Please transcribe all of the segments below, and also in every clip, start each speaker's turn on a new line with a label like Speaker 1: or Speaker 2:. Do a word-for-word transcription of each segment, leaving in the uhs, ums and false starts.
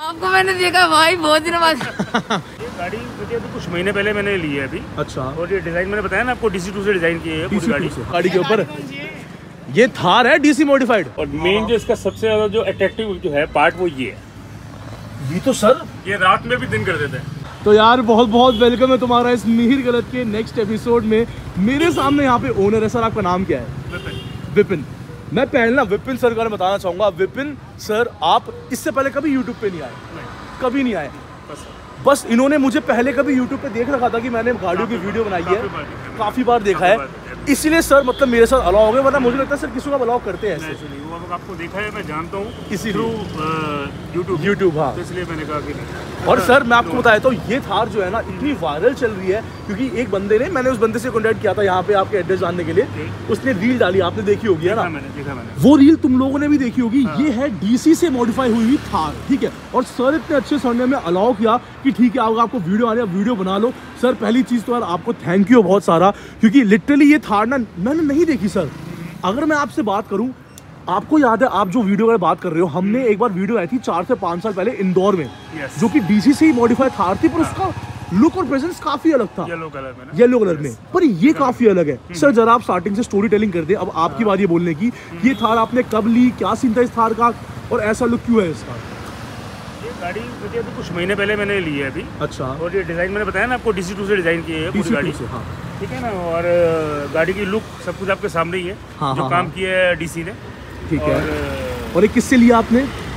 Speaker 1: आपको मैंने देखा भाई बहुत दिनों बाद।
Speaker 2: ये गाड़ी मुझे अभी कुछ महीने पहले मैंने ली है अभी।
Speaker 3: अच्छा।
Speaker 2: और ये डिजाइन मैंने बताया ना आपको, डी सी टू से डिजाइन की है पूरी गाड़ी।
Speaker 3: गाड़ी के ऊपर ये थार है डीसी मॉडिफाइड।
Speaker 2: और मेन जो इसका सबसे ज्यादा जो अट्रैक्टिव जो है पार्ट वो ये है।
Speaker 3: ये तो सर
Speaker 2: ये रात में भी दिन कर देते हैं।
Speaker 3: तो यार बहुत बहुत वेलकम है तुम्हारा इस मिहिर गलत के नेक्स्ट एपिसोड में। मेरे सामने यहाँ पे ओनर है सर, आपका नाम क्या है? विपिन। मैं पहले ना विपिन सर का बताना चाहूँगा। विपिन सर आप इससे पहले कभी यूट्यूब पे नहीं आए?
Speaker 2: नहीं।
Speaker 3: कभी नहीं आए। बस बस इन्होंने मुझे पहले कभी यूट्यूब पे देख रखा था कि मैंने गाड़ियों की वीडियो बनाई है, काफ़ी बार देखा है, इसीलिए सर मतलब मेरे साथ अलाउ हो गए, वरना मुझे लगता है सर किसी को अलाउ करते हैं ऐसे।
Speaker 2: वो आपको देखा है, मैं जानता हूँ
Speaker 3: इसी
Speaker 2: थ्रू यूट्यूब
Speaker 3: यूट्यूब हाँ,
Speaker 2: तो इसलिए मैंने कहा कि नहीं।
Speaker 3: और सर मैं आपको बताया तो ये थार जो है ना इतनी वायरल चल रही है क्योंकि एक बंदे ने, मैंने उस बंदे से कॉन्टैक्ट किया था यहाँ पे आपके एड्रेस जानने के लिए, उसने रील डाली, आपने देखी होगी है ना?
Speaker 2: मैंने देखा मैंने
Speaker 3: वो रील तुम लोगों ने भी देखी होगी। ये है डीसी से मॉडिफाई हुई हुई थार, ठीक है। और सर इतने अच्छे सर ने हमें अलाउ किया कि ठीक है अगर आपको वीडियो आ रही है वीडियो बना लो। सर पहली चीज़ तो यार आपको थैंक यू बहुत सारा, क्योंकि लिटरली ये थार ना मैंने नहीं देखी सर। अगर मैं आपसे बात करूं, आपको याद है आप जो वीडियो की बात कर रहे हो, हमने एक बार वीडियो आई थी चार से पाँच साल पहले इंदौर में, yes. जो कि डीसी से ही मॉडिफाई थार थी, पर हाँ. उसका लुक और प्रेजेंस काफी अलग था, येलो कलर में, येलो कलर में, पर ये काफी अलग है। सर जरा आप स्टार्टिंग से स्टोरी टेलिंग कर दे, अब आपकी बारी है बोलने की। ये थार आपने कब ली, क्या सीन था इस थार का, और ऐसा लुक क्यों है इसका?
Speaker 2: ये गाड़ी मुझे अभी कुछ महीने पहले मैंने ली है अभी।
Speaker 3: अच्छा।
Speaker 2: और ये डिजाइन मैंने बताया ना आपको, डी सी टू से डिजाइन की है पूरी गाड़ी, ठीक है ना? और गाड़ी की लुक सब कुछ आपके सामने ही है,
Speaker 3: हाँ,
Speaker 2: जो
Speaker 3: हाँ,
Speaker 2: काम
Speaker 3: हाँ.
Speaker 2: किया है डीसी ने,
Speaker 3: ठीक है।
Speaker 2: और,
Speaker 3: और ये किससे लिया आपने?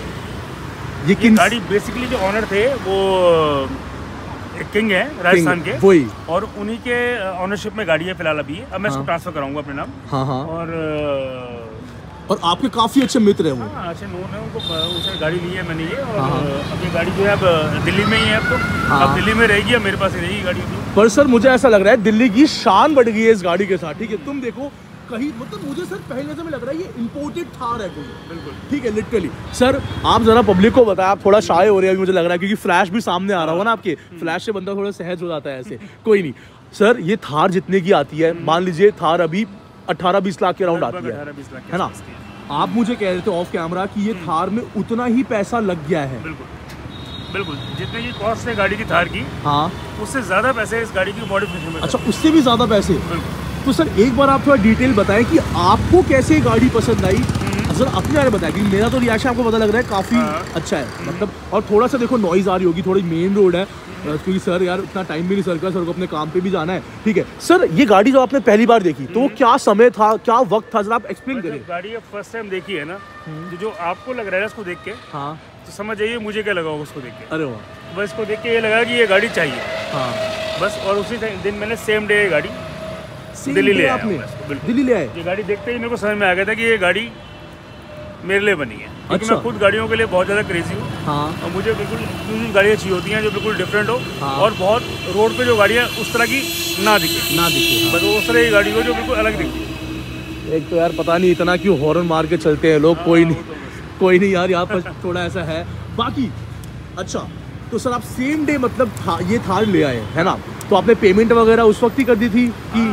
Speaker 3: ये, ये
Speaker 2: गाड़ी बेसिकली जो ऑनर थे वो एक किंग है राजस्थान के,
Speaker 3: वही,
Speaker 2: और उन्हीं के ऑनरशिप में गाड़ी है फिलहाल अभी। अब मैं
Speaker 3: हाँ.
Speaker 2: इसको ट्रांसफर कराऊंगा अपने नाम।
Speaker 3: हाँ हाँ।
Speaker 2: और
Speaker 3: और आपके काफी अच्छे मित्र हैं वो।
Speaker 2: हाँ, अच्छे नोन है उनको, उसने गाड़ी ली है मैंने ये। और
Speaker 3: हाँ.
Speaker 2: अब ये गाड़ी जो है अब दिल्ली में ही है, अब तो हाँ. अब दिल्ली में रहेगी, अब मेरे पास ही रहेगी गाड़ी।
Speaker 3: पर सर मुझे ऐसा लग रहा है दिल्ली की शान बढ़ गई है इस गाड़ी के साथ, ठीक है। तुम देखो कहीं, मतलब मुझे सर पहले नजर में लग रहा है ये इंपोर्टेड थार है कोई, बिल्कुल ठीक है लिटरली। सर आप जरा पब्लिक को बताएं, आप थोड़ा शाय हो रहे हैं मुझे लग रहा है, क्योंकि फ्लैश भी सामने आ रहा होगा ना आपके, फ्लैश से बंदा थोड़ा सहज हो जाता है ऐसे। कोई नहीं सर, ये थार जितने की आती है, मान लीजिए थार अभी अट्ठारह बीस लाख के राउंड आती है, है ना? आप मुझे कह रहे थे ऑफ कैमरा कि ये थार में उतना ही पैसा लग गया है।
Speaker 2: बिल्कुल बिल्कुल, जितने की कॉस्ट है गाड़ी की थार की, हाँ, उससे ज्यादा पैसे इस गाड़ी की मॉडिफिकेशन में।
Speaker 3: अच्छा, उससे भी ज्यादा पैसे? बिल्कुल। तो सर एक बार आप थोड़ा डिटेल बताएं कि आपको कैसे गाड़ी पसंद आई, सर अपने बारे में बताएं, क्योंकि मेरा तो रिएक्शन आपको पता लग रहा है काफी अच्छा है, मतलब। और थोड़ा सा देखो नॉइज आ रही होगी, थोड़ी मेन रोड है, क्योंकि सर यार इतना टाइम भी नहीं सर का, सर को अपने काम पे भी जाना है, ठीक है। सर ये गाड़ी जो आपने पहली बार देखी तो वो क्या समय था, क्या वक्त था, जरा आप एक्सप्लेन करिए।
Speaker 2: गाड़ी फर्स्ट टाइम देखी है ना, तो जो आपको लग रहा है इसको देख के, हाँ, तो समझ जाइए मुझे क्या लगा होगा उसको देख के। अरे वाह। बस इसको देख के ये लगा कि ये गाड़ी चाहिए, हाँ बस। और उसी दिन मैंने सेम डे गाड़ी दिल्ली ले आया, दिल्ली ले आए। ये गाड़ी देखते ही मेरे को समझ में आ गया था कि ये गाड़ी मेरे लिए बनी है, क्योंकि मैं खुद गाड़ियों के लिए बहुत ज़्यादा क्रेजी हूँ, हाँ। और मुझे बिल्कुल एक्सक्लूसिव गाड़ियाँ चाहिए होती हैं जो बिल्कुल डिफरेंट हो, हाँ। और बहुत रोड पे जो गाड़ियाँ उस तरह की ना दिखे ना दिखे बस उस तरह की गाड़ी हो जो बिल्कुल अलग दिखती है।
Speaker 3: एक तो यार पता नहीं इतना क्यों हॉर्न मार के चलते हैं लोग, कोई नहीं कोई नहीं यार, यहाँ पर थोड़ा ऐसा है बाकी। अच्छा तो सर आप सेम डे मतलब था, ये थार ले आए है ना, तो आपने पेमेंट वगैरह उस वक्त ही कर दी थी कि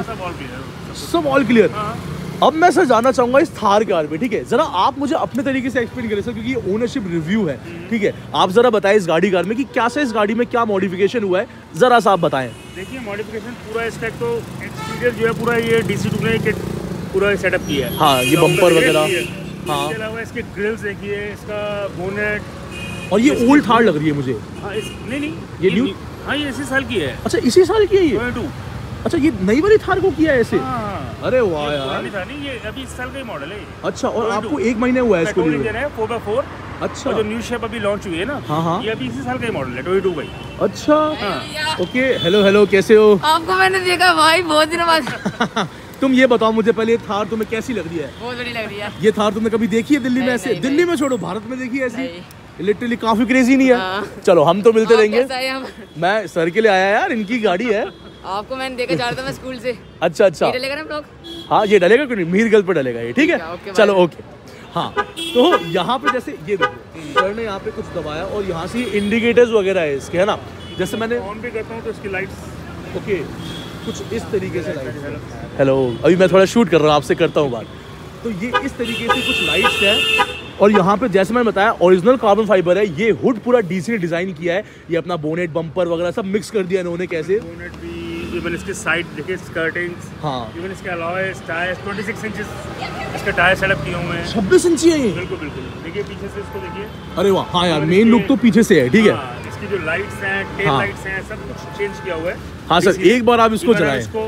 Speaker 3: सब ऑल क्लियर? अब मैं सर जानना चाहूंगा इस थार के बारे में, ठीक है। जरा आप मुझे अपने तरीके से एक्सप्लेन करें सर, क्योंकि ये ओनरशिप रिव्यू है, ठीक है। आप जरा बताएं इस गाड़ी के बारे में कि क्या से इस गाड़ी में क्या मॉडिफिकेशन हुआ है, जरा सा आप बताएं।
Speaker 2: देखिए मॉडिफिकेशन पूरा इसका एक तो एक्सटीरियर जो है पूरा ये डीसी टू ने पूरा सेटअप किया है, हाँ, ये बम्पर वगैरह, हाँ। इसके अलावा इसके ग्रिल्स देखिए, इसका बोनेट, और ये ओल्ड थार लग रही है मुझे। हाँ, इस, नहीं नहीं ये न्यू, हाँ ये इसी साल की है। अच्छा इसी साल की है ये? अच्छा ये नई वाली थार को किया है ऐसे? हाँ। अरे वाह यार, नहीं ये अभी इस साल का ही मॉडल है। अच्छा, और आपको एक महीने हुआ है इसको लिए? Four by four. अच्छा, और जो न्यू शेप अभी लॉन्च हुई है ना, हाँ हाँ, ये अभी इसी साल का ही मॉडल है, ट्वेंटी टू का ही। अच्छा, हाँ। ओके, हेलो हेलो, कैसे हो?
Speaker 1: आपको मैंने देखा भाई बहुत दिनों बाद।
Speaker 3: तुम ये बताओ मुझे पहले, थार तुम्हें कैसी लग रही है?
Speaker 1: बहुत बड़ी लग रही है।
Speaker 3: ये थार तुमने कभी देखी है दिल्ली में ऐसे? दिल्ली में छोड़ो, भारत में देखी है ऐसी? लिटरली काफी क्रेजी नहीं है? हाँ। चलो हम तो मिलते रहेंगे। मैं सर के लिए आया यार, इनकी गाड़ी है।
Speaker 1: आपको मैंने देखा जा रहा था मैं स्कूल से।
Speaker 3: अच्छा अच्छा,
Speaker 1: ये डलेगा ना ब्लॉग?
Speaker 3: हाँ ये डलेगा, क्यों नहीं, मिहिर गल पे डलेगा ये, ठीक है। चलो ओके, हाँ। तो यहाँ पे जैसे ये देखो सर ने यहाँ पे कुछ दबाया और यहाँ से इंडिकेटर्स वगैरह है इसके, है ना, जैसे मैंने
Speaker 2: ऑन भी करता हूँ तो इसकी लाइट्स,
Speaker 3: ओके, कुछ इस तरीके से लाइट। हेलो, अभी मैं थोड़ा शूट कर रहा हूँ, आपसे करता हूँ बात। तो ये इस तरीके से कुछ लाइट्स हैं और यहाँ पे जैसे मैंने बताया ओरिजिनल कार्बन फाइबर है। ये हुड पूरा डीसी ने डिजाइन किया है। ये अपना बोनेट बम्पर वगैरह सब मिक्स कर दिया इन्होंने। कैसे
Speaker 2: बोनेट भी, इवन इसके साइड देखिए स्कर्टिंग्स,
Speaker 3: हाँ
Speaker 2: इवन इसके अलॉयस टायर्स छब्बीस इंचेस इसके टायर सेटअप किए हुए हैं।
Speaker 3: छब्बीस इंची है ये?
Speaker 2: बिल्कुल बिल्कुल। देखिए पीछे से इसको देखिए।
Speaker 3: अरे वाह, हाँ यार मेन लुक तो पीछे से है, ठीक है।
Speaker 2: हाँ, इसकी जो लाइट्स हैं, टेल
Speaker 3: हाँ।
Speaker 2: लाइट्स हैं, सब कुछ चेंज किया हुआ है।
Speaker 3: हाँ सर, एक बार आप इसको जलाएं।
Speaker 2: इसको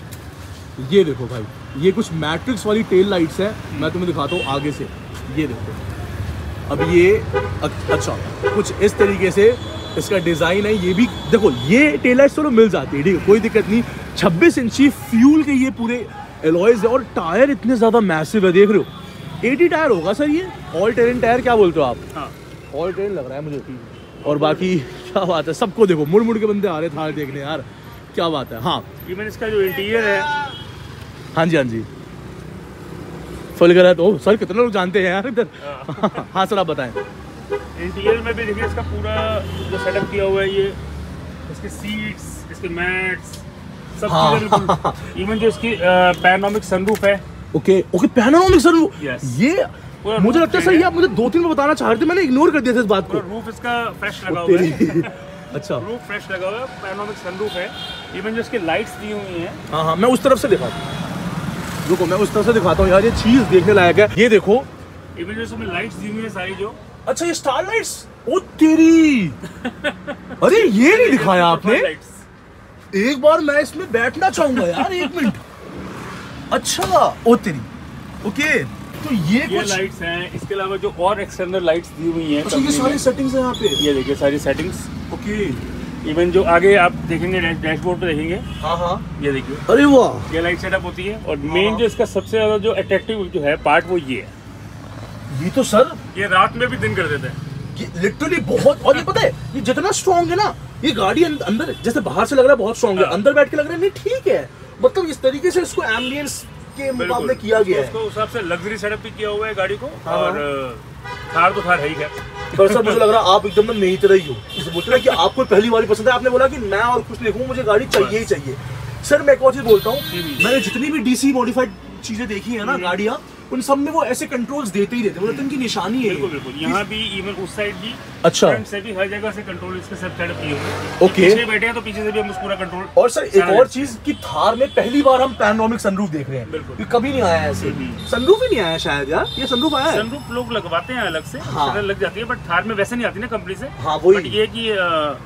Speaker 3: ये देखो भाई, ये कुछ मैट्रिक्स वाली टेल लाइट्स है। मैं तुम्हें दिखाता हूँ आगे से। ये देखो, अब ये अच्छा कुछ इस तरीके से इसका डिजाइन है। ये भी देखो, ये टेल लाइट्स तो मिल जाती है, ठीक है, कोई दिक्कत नहीं। छब्बीस इंची फ्यूल के ये पूरे एलॉयज है और टायर इतने ज्यादा मैसिव है, देख रहे हो। अस्सी टायर होगा सर ये, ऑल टेरेन टायर, क्या बोलते हो आप?
Speaker 2: हाँ,
Speaker 3: ऑल टेरेन लग रहा है मुझे। और बाकी क्या बात है, सबको देखो मुड़ मुड़ के बंदे आ रहे थार देखने यार, क्या बात है। हाँ,
Speaker 2: इवन इसका जो इंटीरियर है,
Speaker 3: हाँ जी हाँ जी, फुल गलत हो सर, कितने लोग जानते हैं यार इधर। हाँ सर, आप बताएं।
Speaker 2: इंटीरियर में भी देखिए इसका पूरा जो सेटअप किया हुआ है, ये इसके सीट्स, इसके मैट्स, सब
Speaker 3: हाँ,
Speaker 2: चीजें बिल्कुल। इवन जो इसकी पैनोरामिक सनरूफ है।
Speaker 3: Okay okay, panoramic sunroof.
Speaker 2: Yes.
Speaker 3: ये मुझे लगता है सर, ये आप मुझे दो तीन में बताना चाह रहे थे, मैंने इग्नोर कर दिया था इस बात को।
Speaker 2: रूफ इसका फ्रेश लगा हुआ है।
Speaker 3: अच्छा,
Speaker 2: रूफ फ्रेश लगा हुआ है, पैनोरामिक सनरूफ है। इवन जो इसकी लाइट्स दी हुई हैं।
Speaker 3: हाँ हाँ, मैं उस तरफ से दिखाता हूँ, रुको मैं उस तरफ से दिखाता हूँ यार, ये चीज देखने लायक है। ये देखो,
Speaker 2: इवन जो इसमें लाइट्स दी हुई है सारी जो।
Speaker 3: अच्छा ये स्टार लाइट्स, ओ तेरी। अरे ये नहीं दिखाया आपने। एक बार मैं इसमें बैठना चाहूंगा यार, एक मिनट। अच्छा, ओ तेरी, ओके। तो ये,
Speaker 2: ये
Speaker 3: कुछ
Speaker 2: लाइट्स हैं। इसके अलावा जो और एक्सटर्नल लाइट्स दी हुई हैं,
Speaker 3: अच्छा ये सारी सेटिंग्स हैं यहाँ पे।
Speaker 2: ये देखिए सारी सेटिंग्स।
Speaker 3: ओके,
Speaker 2: इवन जो आगे आप देखेंगे डैशबोर्ड पे देखेंगे,
Speaker 3: हाँ हाँ,
Speaker 2: ये देखिए,
Speaker 3: अरे वाह,
Speaker 2: ये लाइट सेटअप होती है। और मेन जो इसका सबसे ज्यादा जो अट्रैक्टिव जो है पार्ट, वो ये है।
Speaker 3: ये तो सर,
Speaker 2: ये रात में भी दिन कर देते हैं।
Speaker 3: ये लिटरली बहुत, और ये पता है ये जितना स्ट्रॉन्ग है ना, ये गाड़ी अं- अंदर जैसे बाहर से लग रहा है बहुत स्ट्रॉन्ग है,
Speaker 2: हाँ।
Speaker 3: अंदर बैठ के लग रहा है नहीं ठीक है। मतलब इस तरीके से इसको एम्बियंस के मुकाबले किया गया है।
Speaker 2: उसको उस हिसाब से लग्जरी सेटअप भी किया हुआ है गाड़ी को।
Speaker 3: हाँ।
Speaker 2: और थार तो थार है ही है।
Speaker 3: पर सर मुझे लग रहा है आप एकदम मेरी तरह ही हो। जैसे बोलते ना कि आपको पहली बार पसंद है, आपने बोला कि मैं और कुछ नहीं हूँ, मुझे गाड़ी चाहिए ही चाहिए। सर मैं एक और चीज बोलता हूँ, मैंने जितनी भी डीसी मॉडिफाइड चीजें देखी है ना गाड़ियाँ, उन सब में वो ऐसे कंट्रोल्स देते ही देते, मतलब इनकी निशानी है।
Speaker 2: बिल्कुल बिल्कुल, यहाँ भी इवन उस साइड भी,
Speaker 3: अच्छा,
Speaker 2: फ्रंट से भी, हर जगह से कंट्रोल इसके सब सेटअप किए हुए हैं।
Speaker 3: ओके।
Speaker 2: पीछे बैठे हैं तो पीछे से भी हम उस पूरा कंट्रोल।
Speaker 3: और सर एक और चीज कि थार में पहली बार हम पैनोरामिक सनरूफ देख रहे हैं।
Speaker 2: बिल्कुल।
Speaker 3: ये कभी नहीं आया है ऐसे। सनरूफ ही नहीं आया शायद यार, ये सनरूफ आया है।
Speaker 2: सनरूफ लोग लगवाते हैं अलग से,
Speaker 3: हाँ।
Speaker 2: शटर लग जाती है, बट थार में वैसे नहीं आती ना कंपनी से।
Speaker 3: हाँ वही।
Speaker 2: बट ये कि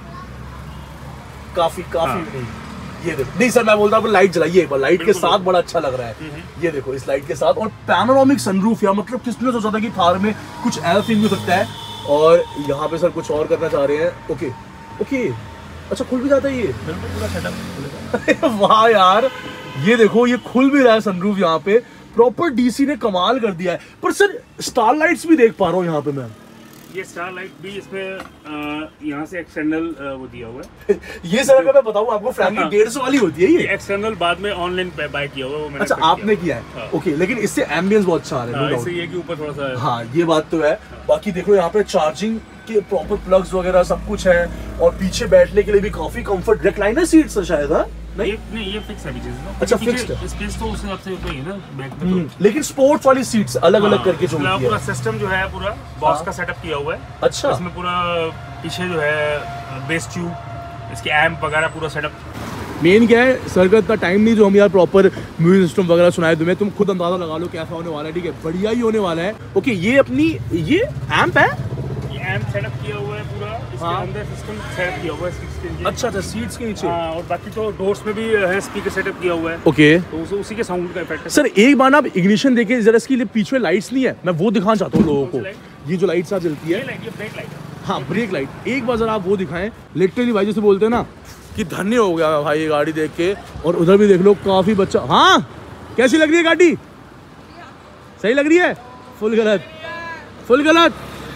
Speaker 3: काफी काफी
Speaker 2: हाँ।
Speaker 3: नहीं, ये देखो, नहीं सर मैं बोलता हूँ लाइट जलाइए एक बार, लाइट के
Speaker 2: बिल्कुल,
Speaker 3: साथ बड़ा अच्छा लग रहा है। ये देखो इस लाइट के साथ, और पैनोरामिक सनरूफ, या मतलब किसने सोचा था कि थार में कुछ ऐसा सीन हो सकता है। और यहाँ पे सर कुछ और करना चाह रहे हैं। ओके ओके, अच्छा खुल भी जाता है ये।
Speaker 2: बिल्कुल पूरा सेटअप।
Speaker 3: वाह यार, ये देखो ये खुल भी रहा है सनरूफ यहाँ पे। प्रॉपर डीसी ने कमाल कर दिया है। पर सर स्टार लाइट्स भी देख पा रहा हूँ यहाँ पे मैं।
Speaker 2: ये स्टार लाइट भी इसमें यहाँ से एक्सटर्नल वो दिया हुआ है।
Speaker 3: ये सर अगर मैं बताऊँ आपको, फ्रैंकली डेढ़ सौ वाली होती है ये।
Speaker 2: एक्सटर्नल बाद में ऑनलाइन पे बाय किया हुआ है, वो मैंने
Speaker 3: अच्छा
Speaker 2: फिट किया
Speaker 3: आपने किया है,
Speaker 2: हाँ।
Speaker 3: ओके। लेकिन इससे एम्बियंस बहुत अच्छा आ रहा है,
Speaker 2: हाँ,
Speaker 3: no
Speaker 2: इससे
Speaker 3: doubt।
Speaker 2: ये कि ऊपर थोड़ा सा।
Speaker 3: हाँ ये बात तो है। बाकी देखो यहाँ पे चार्जिंग के प्रॉपर प्लग्स वगैरह सब कुछ है, और पीछे बैठने के लिए भी काफी कंफर्ट, रिक्लाइनर सीट्स है शायद, हाँ? नहीं
Speaker 2: ये नहीं, ये फिक्स है चीज।
Speaker 3: अच्छा, fixed है।
Speaker 2: स्पेस तो उस हिसाब से होता ही है ना बैक में तो।
Speaker 3: लेकिन स्पोर्ट्स वाली सीट्स अलग अलग करके जो होती
Speaker 2: पूरा
Speaker 3: है।
Speaker 2: सिस्टम जो है पूरा बॉस
Speaker 3: हाँ।
Speaker 2: का सेटअप किया हुआ है।
Speaker 3: अच्छा,
Speaker 2: इसमें पूरा पीछे जो है बेस ट्यूब, इसके एम्प वगैरह पूरा सेटअप।
Speaker 3: मेन क्या है सर का इतना टाइम नहीं जो हम यार प्रॉपर म्यूजिक सिस्टम वगैरह सुनाए तुम्हें, तुम खुद अंदाजा लगा लो कैसा होने वाला है, ठीक है, बढ़िया ही होने वाला है। ओके, ये अपनी ये एम्प है,
Speaker 2: ये एम्प सेटअप किया हुआ है पूरा, इसके
Speaker 3: हाँ।
Speaker 2: अंदर सिस्टम सेटअप किया हुआ है इसके नीचे।
Speaker 3: अच्छा अच्छा, सीट्स के नीचे।
Speaker 2: हाँ, और बाकी तो डोर्स में भी है स्पीकर सेटअप किया हुआ है,
Speaker 3: ओके
Speaker 2: तो उस, उसी के साउंड का इफेक्ट है।
Speaker 3: सर एक बार ना आप इग्निशन देखे जरा, इसकी पीछे लाइट्स नहीं है, मैं वो दिखाना चाहता हूँ लोगों को। ये जो लाइट्स आप जलती
Speaker 2: ये
Speaker 3: है,
Speaker 2: लाइट, ये ब्रेक लाइट है।
Speaker 3: हाँ ब्रेक लाइट, एक बार जरा आप वो दिखाएं। लिटरली भाई जैसे बोलते हैं ना कि धन्य हो गया भाई ये गाड़ी देख के। और उधर भी देख लो काफी बच्चा। हाँ कैसी लग रही है गाड़ी? सही लग रही है? फुल गलत, फुल गलत।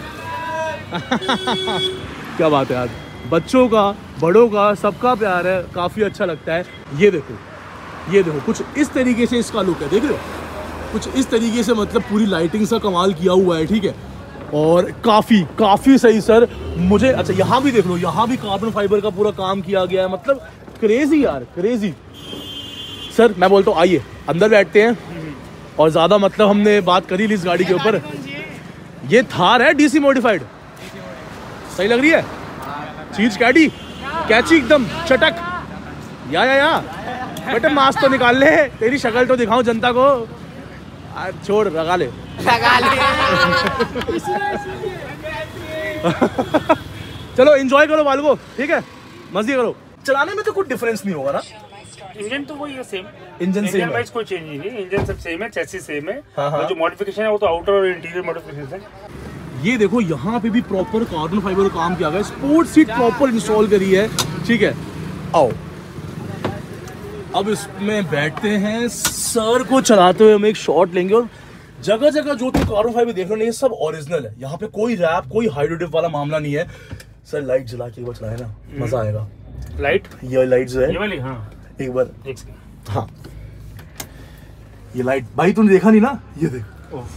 Speaker 3: क्या बात है यार, बच्चों का बड़ों का सबका प्यार है, काफी अच्छा लगता है। ये देखो, ये देखो कुछ इस तरीके से इसका लुक है, देख रहे हो, कुछ इस तरीके से, मतलब पूरी लाइटिंग सा कमाल किया हुआ है, ठीक है। और काफ़ी काफ़ी सही सर मुझे। अच्छा यहाँ भी देख लो, यहाँ भी कार्बन फाइबर का पूरा काम किया गया है, मतलब क्रेजी यार, क्रेजी। सर मैं बोलता हूँ आइए अंदर बैठते हैं, और ज़्यादा मतलब हमने बात करी ली इस गाड़ी के ऊपर। ये थार है डीसी मॉडिफाइड, सही लग रही है चीज गाड़ी, कैची एकदम चटक। या या या बेटे मास्क तो निकाल ले, तेरी शक्ल तो दिखाऊं जनता को। आ, छोड़ लगा ले
Speaker 1: लगा ले।
Speaker 3: चलो एंजॉय करो बाल को, ठीक है, मजे करो। चलाने में तो कुछ डिफरेंस नहीं होगा ना?
Speaker 2: इंजन तो वही है सेम,
Speaker 3: इंजन सेम है,
Speaker 2: कोई चेंज नहीं है, इंजन सब सेम है, चैसी सेम है।
Speaker 3: हाँ, हाँ।
Speaker 2: जो मॉडिफिकेशन है वो तो आउटर और इंटीरियर मॉडिफिकेशन है।
Speaker 3: ये देखो यहाँ पे भी प्रॉपर कार्बन फाइबर का काम किया गया है, स्पोर्ट सीट प्रॉपर इंस्टॉल करी है, ठीक है। आओ अब इसमें बैठते हैं, सर को चलाते हुए हम एक शॉट लेंगे। और जगह जगह जो तुम कार्बन फाइबर देख रहे हो ये सब ओरिजिनल है, यहाँ पे कोई रैप कोई हाइड्रोडिप वाला मामला नहीं है। सर लाइट जला के एक बार चलाए ना, मजा आएगा।
Speaker 2: लाइट,
Speaker 3: ये लाइट जो है
Speaker 2: ये वाली, हाँ
Speaker 3: एक बार,
Speaker 2: एक
Speaker 3: हाँ ये लाइट भाई तूने देखा नहीं ना, ये देख,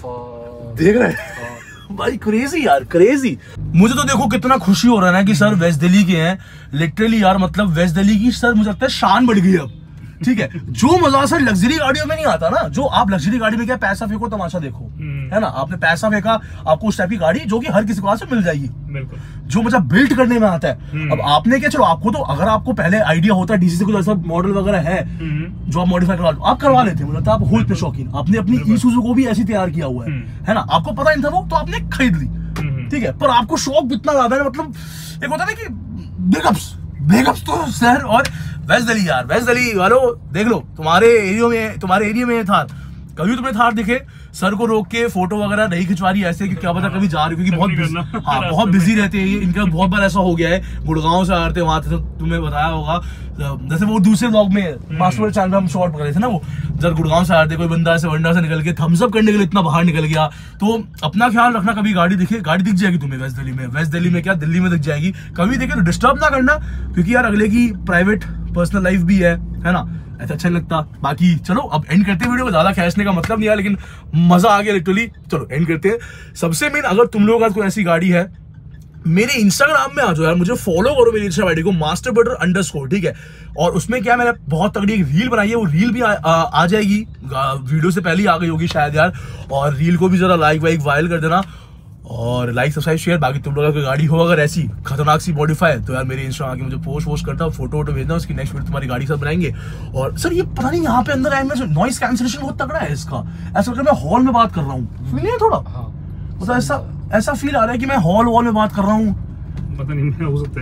Speaker 3: देख रहे हैं भाई, क्रेजी यार क्रेजी। मुझे तो देखो कितना खुशी हो रहा है ना कि सर वेस्ट दिल्ली के हैं, लिटरली यार, मतलब वेस्ट दिल्ली की सर मुझे लगता है शान बढ़ गई अब, ठीक है। जो मजा सर लग्जरी गाड़ियों में नहीं आता ना, जो आप लग्जरी गाड़ी में क्या पैसा फेंको तमाशा देखो, है ना, आपने पैसा फेंका आपको उस टाइप की गाड़ी जो कि हर किसी को आज से मिल जाएगी, बिल्कुल, जो मजा बिल्ड करने में आता है। अब आपने क्या, चलो आपको तो अगर आपको पहले आइडिया होता है डीसी से कुछ ऐसा मॉडल वगैरह है जो आप मॉडिफाई करवा लो, आप करवा लेते, मतलब आप हो इतने शौकीन, आपने अपनी ईसुजू को भी ऐसी तैयार किया हुआ है, है ना, आपको पता नहीं था वो, तो आपने खरीद ली, ठीक है, पर आपको शौक इतना ज्यादा है, मतलब एक होता है ना कि बिगअप्स बिगअप्स तो सर। और वेस्ट दिल्ली यार, वेस्ट दिल्ली वालों देख लो, तुम्हारे एरिया में तुम्हारे एरिया में थार, कभी तुम्हें थार दिखे सर को रोक के फोटो वगैरह नहीं खिंचवा रही ऐसे कि क्या पता कभी जा रही, क्योंकि बहुत हाँ बहुत बिजी रहते हैं ये, इनका बहुत बार ऐसा हो गया है, गुड़गांव से आ रहे थे वहां से, तो तुम्हें बताया होगा, जैसे वो दूसरे ब्लॉग में मास्टर चैनल पे हम शॉर्ट पकड़े थे ना, वो जब गुड़गांव से आ रहे थे, कोई बंदा ऐसे वंडा से निकल के थम्स अप करने के लिए इतना बाहर निकल गया। तो अपना ख्याल रखना, कभी गाड़ी दिखे, गाड़ी दिख जाएगी तुम्हें वेस्ट दिल्ली में, वेस्ट दिल्ली में क्या दिल्ली में दिख जाएगी, कभी दिखे तो डिस्टर्ब ना करना, क्योंकि यार अगले की प्राइवेट पर्सनल लाइफ भी है, है ना, ऐसा अच्छा नहीं लगता। बाकी चलो अब एंड करते हैं वीडियो को, ज्यादा खींचने का मतलब नहीं है, लेकिन मजा आ गया लिटरली। चलो एंड करते हैं। सबसे मेन, अगर तुम लोगों का कोई ऐसी गाड़ी है, मेरे इंस्टाग्राम में आ जाओ यार, मुझे फॉलो करो मेरी इंस्टा आईडी को, मास्टर बटर अंडरस्कोर, ठीक है। और उसमें क्या मैंने बहुत तगड़ी एक रील बनाई है, वो रील भी आ, आ, आ जाएगी, वीडियो से पहले ही आ गई होगी शायद यार, और रील को भी जरा लाइक वाइक वायरल कर देना, और लाइक सब्सक्राइब शेयर। बाकी तुम लोगों की गाड़ी हो अगर ऐसी खतरनाक सी मॉडिफाई, तो यार मेरे इंस्टाग्राम आके मुझे पोस्ट वोस्ट करता, फोटो वोटो भेजना, उसकी नेक्स्ट वीडियो तुम्हारी गाड़ी सब बनाएंगे। और सर ये पता नहीं यहाँ पे अंदर आए में नॉइस कैंसिलेशन बहुत तगड़ा है इसका, ऐसा लगता है मैं हॉल में बात कर रहा हूँ, फील नहीं है थोड़ा, मतलब ऐसा ऐसा फील आ रहा है कि मैं हॉल वॉल में बात कर रहा हूँ,
Speaker 2: पता नहीं हो सकता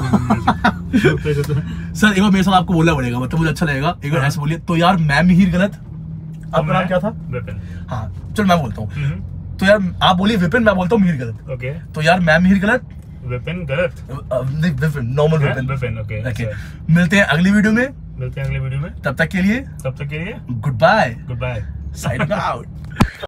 Speaker 2: है
Speaker 3: सर एक बार मेरे साथ आपको बोलना पड़ेगा, मतलब मुझे अच्छा लगेगा, एक बार ऐसे बोलिए। तो यार मैं मिहिर गलत, आपका नाम क्या था?
Speaker 2: विपिन।
Speaker 3: हाँ चल मैं बोलता हूँ, तो यार आप बोलिए विपिन, मैं बोलता हूँ मिहिर गलत।
Speaker 2: ओके।
Speaker 3: तो यार मैं मिहिर गलत,
Speaker 2: विपिन गलत,
Speaker 3: Vipin normal Vipin.
Speaker 2: Vipin okay
Speaker 3: okay, मिलते हैं अगली वीडियो में,
Speaker 2: मिलते हैं अगले वीडियो में,
Speaker 3: तब तक के लिए
Speaker 2: तब तक के लिए
Speaker 3: goodbye,
Speaker 2: goodbye,
Speaker 3: signing out.